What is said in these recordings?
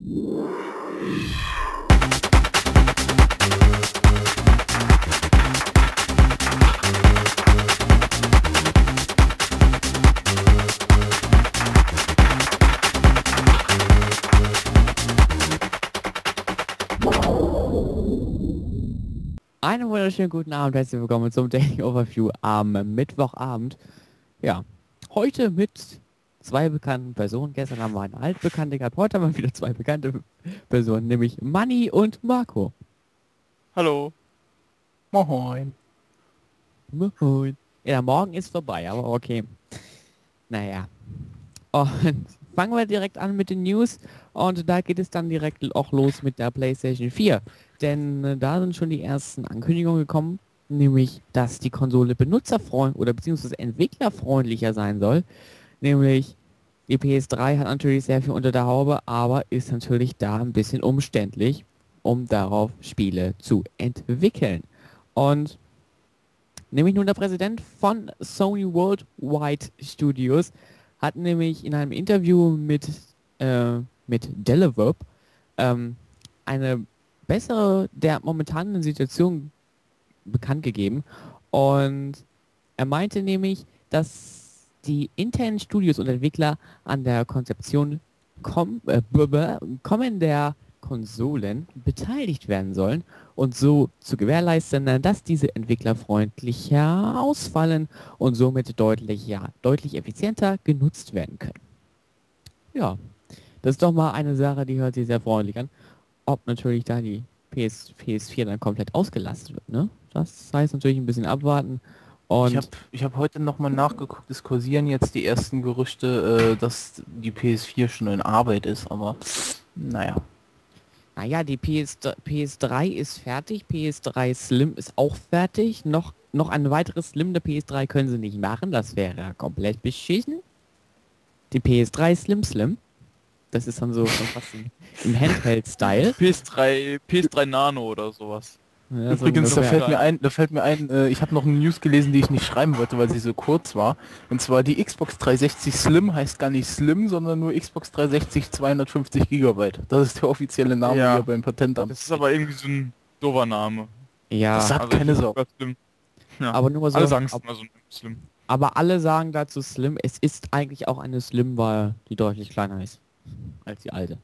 Einen wunderschönen guten Abend, herzlich willkommen zum Daily Overview am Mittwochabend. Ja, heute mit zwei bekannten Personen. Gestern haben wir eine altbekannte gehabt, heute haben wir wieder zwei bekannte Personen, nämlich Manni und Marco. Hallo. Moin. Moin. Ja, morgen ist vorbei, aber okay. Naja. Und fangen wir direkt an mit den News und da geht es dann direkt auch los mit der PlayStation 4. Denn da sind schon die ersten Ankündigungen gekommen, nämlich, dass die Konsole benutzerfreundlich oder beziehungsweise entwicklerfreundlicher sein soll. Nämlich, die PS3 hat natürlich sehr viel unter der Haube, aber ist natürlich da ein bisschen umständlich, um darauf Spiele zu entwickeln. Und nämlich nun der Präsident von Sony Worldwide Studios hat nämlich in einem Interview mit Delaverb eine bessere der momentanen Situation bekannt gegeben. Und er meinte nämlich, dass die internen Studios und Entwickler an der Konzeption kommender Konsolen beteiligt werden sollen und so zu gewährleisten, dass diese entwicklerfreundlicher ausfallen und somit deutlich effizienter genutzt werden können. Ja, das ist doch mal eine Sache, die hört sich sehr freundlich an. Ob natürlich da die PS4 dann komplett ausgelastet wird, ne? Das heißt natürlich ein bisschen abwarten. Und ich hab heute nochmal nachgeguckt, es kursieren jetzt die ersten Gerüchte, dass die PS4 schon in Arbeit ist, aber naja. Naja, die PS3 ist fertig, PS3 Slim ist auch fertig. Noch ein weiteres Slim der PS3 können sie nicht machen, das wäre komplett beschissen. Die PS3 Slim. Das ist dann so schon fast im Handheld-Style. PS3 Nano oder sowas. Ja, Übrigens, so da fällt mir ein, ich habe noch eine News gelesen, die ich nicht schreiben wollte, weil sie so kurz war. Und zwar die Xbox 360 Slim heißt gar nicht Slim, sondern nur Xbox 360 250 GB. Das ist der offizielle Name hier beim Patentamt. Das ist aber irgendwie so ein doofer Name. Ja, das sagt keine Sau. Ja. Aber nur so. Alle sagen es immer so Slim. Aber alle sagen dazu Slim. Es ist eigentlich auch eine Slim, weil die deutlich kleiner ist als die alte.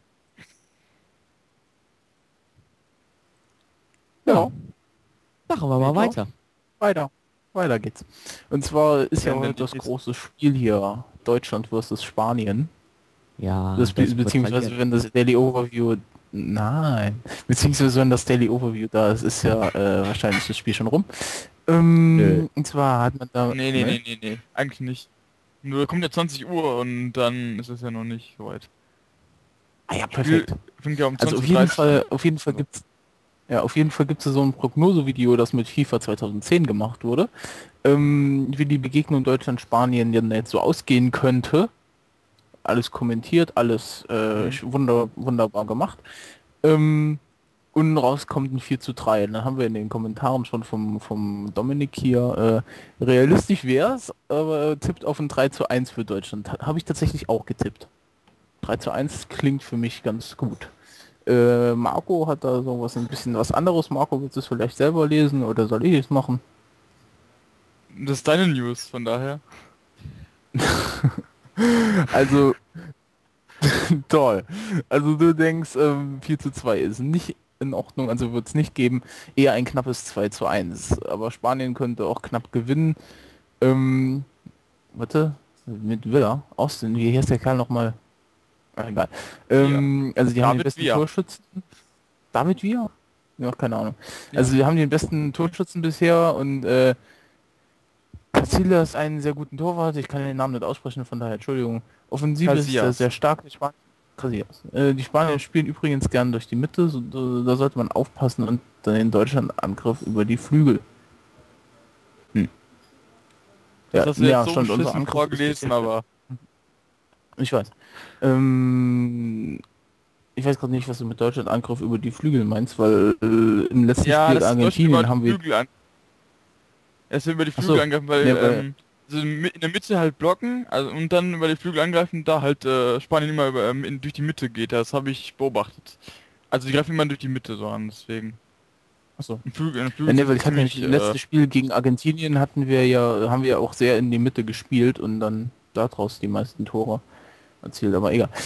Ja. Machen wir mal weiter. Weiter geht's. Und zwar ist ja Ja, heute das große Spiel hier, Deutschland versus Spanien. Ja. Beziehungsweise wenn das Daily Overview... Nein. Beziehungsweise wenn das Daily Overview da ist ja wahrscheinlich das Spiel schon rum. Und zwar hat man da... Nee. Eigentlich nicht. Nur kommt ja 20 Uhr und dann ist es ja noch nicht soweit. Ah ja, perfekt. Fängt ja um Also 20:30 auf jeden Fall gibt's... Ja, auf jeden Fall gibt es so ein Prognosevideo, das mit FIFA 2010 gemacht wurde, wie die Begegnung Deutschland-Spanien jetzt so ausgehen könnte. Alles kommentiert, alles wunderbar gemacht. Und rauskommt ein 4:3. Dann haben wir in den Kommentaren schon vom Dominik hier, realistisch wär's, aber tippt auf ein 3:1 für Deutschland. Habe ich tatsächlich auch getippt. 3:1 klingt für mich ganz gut. Marco hat da so ein bisschen was anderes. Marco, willst du es vielleicht selber lesen oder soll ich es machen? Das ist deine News, von daher. Also, toll. Also du denkst, 4:2 ist nicht in Ordnung, also wird es nicht geben. Eher ein knappes 2:1. Aber Spanien könnte auch knapp gewinnen. Warte, mit Villa, Austin, wie heißt der Kerl nochmal? Egal. Also die haben den besten Torschützen. David Villa? Ja, keine Ahnung. Ja. Also wir haben den besten Torschützen bisher und Casillas ist einen sehr guten Torwart. Ich kann den Namen nicht aussprechen, von daher Entschuldigung. Offensiv ist er sehr stark. Die Spanier spielen übrigens gern durch die Mitte, da sollte man aufpassen und dann in Deutschland Angriff über die Flügel. Das hast du jetzt so beschissen vorgelesen, aber... Ich weiß. Ich weiß gerade nicht, was du mit Deutschland Angriff über die Flügel meinst, weil im letzten Spiel Argentinien haben wir... Es wird über die Flügel angegriffen, weil also in der Mitte halt blocken, also und dann über die Flügel angreifen, da halt Spanien immer durch die Mitte geht. Das habe ich beobachtet. Also die greifen immer durch die Mitte so an, deswegen. Achso. In den Ja, Flügeln nee, sind weil sie ich hatte nämlich ziemlich, letztes Spiel gegen Argentinien haben wir ja auch sehr in die Mitte gespielt und dann daraus die meisten Tore erzielt, aber egal.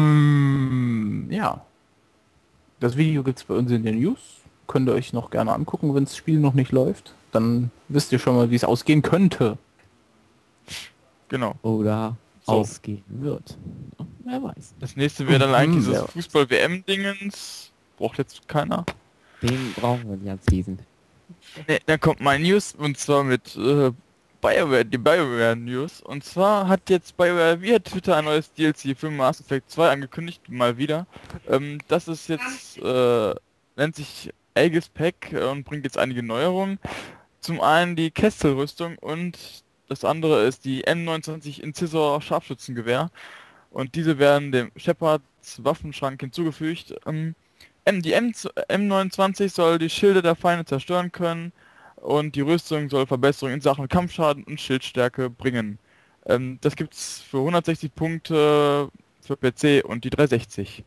Ja. Das Video gibt's bei uns in den News. Könnt ihr euch noch gerne angucken, wenn das Spiel noch nicht läuft. Dann wisst ihr schon mal, wie es ausgehen könnte. genau. Oder So. ausgehen wird. Ja, wer weiß. Das nächste wäre dann eigentlich Ja. das Fußball-WM-Dingens. Braucht jetzt keiner. Den brauchen wir nicht als diesen. Ne, dann kommt mein News und zwar mit BioWare, die BioWare News. Und zwar hat jetzt BioWare via Twitter ein neues DLC für Mass Effect 2 angekündigt, mal wieder. Das ist jetzt, nennt sich Aegis Pack und bringt jetzt einige Neuerungen. Zum einen die Kestel-Rüstung und das andere ist die M29 Incisor Scharfschützengewehr. Und diese werden dem Shepards Waffenschrank hinzugefügt. Die M29 soll die Schilde der Feinde zerstören können und die Rüstung soll Verbesserungen in Sachen Kampfschaden und Schildstärke bringen. Das gibt's für 160 Punkte für PC und die 360.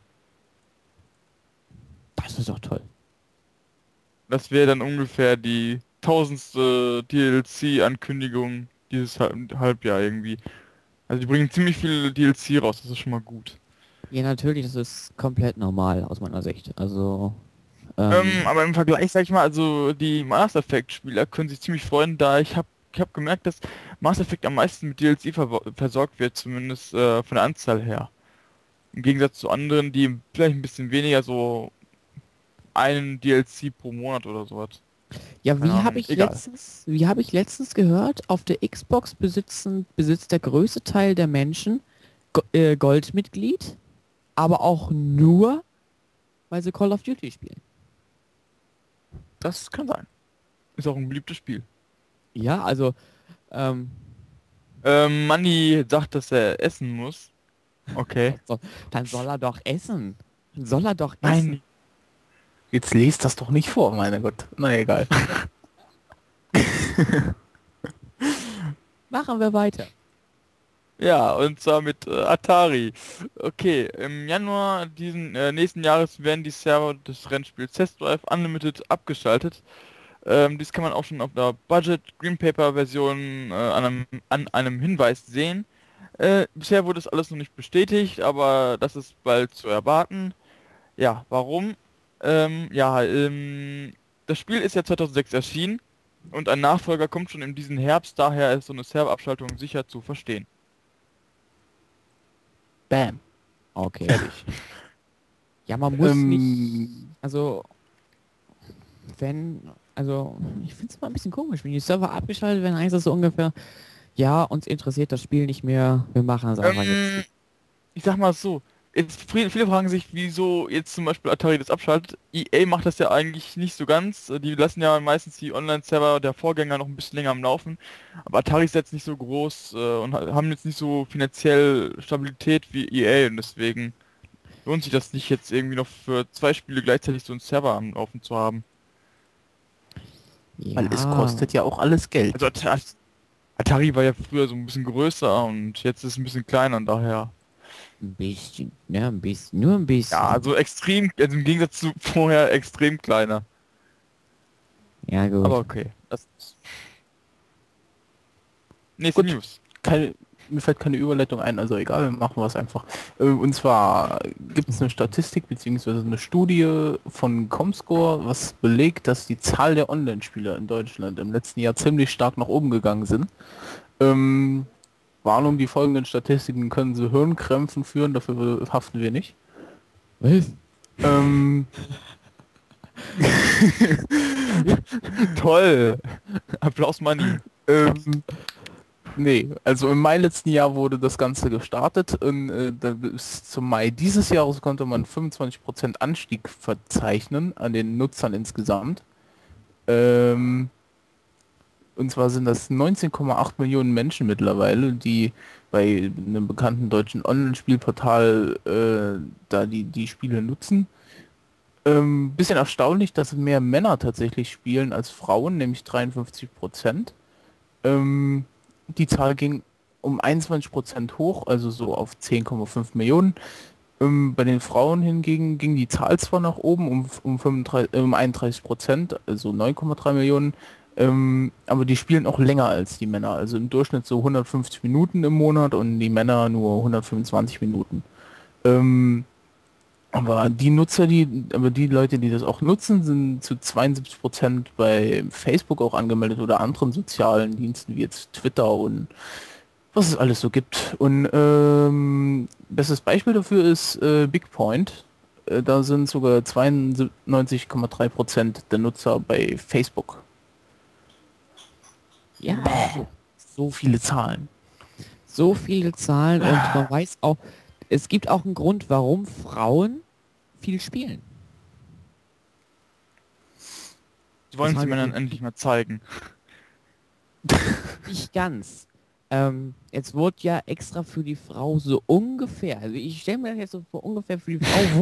Das ist doch toll. Das wäre dann ungefähr die tausendste DLC-Ankündigung dieses Halbjahr irgendwie. Also die bringen ziemlich viel DLC raus, das ist schon mal gut. Ja, natürlich, das ist komplett normal aus meiner Sicht. Also, Aber im Vergleich, sag ich mal, also die Mass Effect Spieler können sich ziemlich freuen, da ich hab gemerkt, dass Mass Effect am meisten mit DLC versorgt wird, zumindest von der Anzahl her. Im Gegensatz zu anderen, die vielleicht ein bisschen weniger, so einen DLC pro Monat oder sowas. ja, keine Ahnung, egal. wie habe ich letztens gehört, auf der Xbox besitzt der größte Teil der Menschen Goldmitglied, aber auch nur, weil sie Call of Duty spielen. Das kann sein. Ist auch ein beliebtes Spiel. Ja, also, Manni sagt, dass er essen muss. Okay. dann soll er doch essen. Dann soll er doch Nein. essen. Jetzt lest das doch nicht vor, mein Gott. Na egal. Machen wir weiter. Ja, und zwar mit Atari. Okay, im Januar diesen nächsten Jahres werden die Server des Rennspiels Test Drive Unlimited abgeschaltet. Dies kann man auch schon auf der Budget Green Paper Version an einem Hinweis sehen. Bisher wurde es alles noch nicht bestätigt, aber das ist bald zu erwarten. Ja, warum? Das Spiel ist ja 2006 erschienen und ein Nachfolger kommt schon in diesen Herbst, daher ist so eine Serverabschaltung sicher zu verstehen. Bam. Okay. Fertig. Ja, man muss nicht, also, ich finde es mal ein bisschen komisch, wenn die Server abgeschaltet werden, heißt das so ungefähr, ja, uns interessiert das Spiel nicht mehr, wir machen es einfach jetzt. Ich sag mal so, jetzt viele fragen sich, wieso jetzt zum Beispiel Atari das abschaltet. EA macht das ja eigentlich nicht so ganz. Die lassen ja meistens die Online-Server der Vorgänger noch ein bisschen länger am Laufen. Aber Atari ist jetzt nicht so groß und haben jetzt nicht so finanziell Stabilität wie EA und deswegen lohnt sich das nicht jetzt irgendwie noch für 2 Spiele gleichzeitig so einen Server am Laufen zu haben. Weil es kostet ja auch alles Geld. Also Atari war ja früher so ein bisschen größer und jetzt ist es ein bisschen kleiner und daher. Ein bisschen, ja, ein bisschen, nur ein bisschen. Ja, also extrem, also im Gegensatz zu vorher extrem kleiner. Ja, gut. Aber okay. Das ist nächste Gut. News. Mir fällt keine Überleitung ein, also egal, machen wir es einfach. Und zwar gibt es eine Statistik bzw. eine Studie von Comscore, was belegt, dass die Zahl der Online-Spieler in Deutschland im letzten Jahr ziemlich stark nach oben gegangen sind. Warnung, die folgenden Statistiken können zu Hirnkrämpfen führen, dafür haften wir nicht. Was? Toll! Applaus Money. Nee, also im Mai letzten Jahr wurde das Ganze gestartet und bis zum Mai dieses Jahres konnte man 25% Anstieg verzeichnen an den Nutzern insgesamt. Und zwar sind das 19,8 Millionen Menschen mittlerweile, die bei einem bekannten deutschen Online-Spielportal da die Spiele nutzen. Bisschen erstaunlich, dass mehr Männer tatsächlich spielen als Frauen, nämlich 53%. Die Zahl ging um 21% hoch, also so auf 10,5 Millionen. Bei den Frauen hingegen ging die Zahl zwar nach oben um 31%, also 9,3 Millionen, aber die spielen auch länger als die Männer, also im Durchschnitt so 150 Minuten im Monat und die Männer nur 125 Minuten. Aber die Leute, die das auch nutzen, sind zu 72% bei Facebook auch angemeldet oder anderen sozialen Diensten wie jetzt Twitter und was es alles so gibt. Und bestes Beispiel dafür ist BigPoint. Da sind sogar 92,3% der Nutzer bei Facebook. Ja, So viele Zahlen. so viele Zahlen und man weiß auch, es gibt auch einen Grund, warum Frauen viel spielen. Die wollen Das sie haben mir dann wir- endlich mal zeigen. Nicht ganz. Jetzt wurde ja extra für die Frau so ungefähr, also ich stelle mir das jetzt so vor, ungefähr für die Frau